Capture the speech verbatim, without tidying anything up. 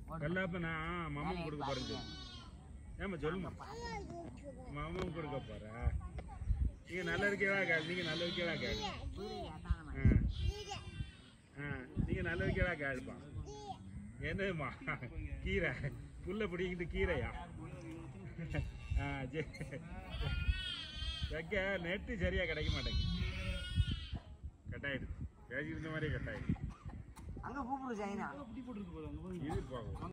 கல்லாப்ப நான் மாமாவுக்கு கொடுக்க போறேன் சொல்லு. ஏமா சொல்லுமா மாமாவுக்கு கொடுக்க போற. நீங்க நல்ல இருக்கேவா கேள் நீங்க நல்ல இருக்கேவா கேள் நீங்க நல்ல இருக்கேவா கேள்ப்பா. என்னம்மா கீரை புல்ல பிடிக்கிட்டு கீரையா? வைக்க நெட்டு சரியா கிடைக்க மாட்டேங்குது. கட்டாயிடுது பேசியிருந்த மாதிரியே கட்டாயிடுது. இது போகும்.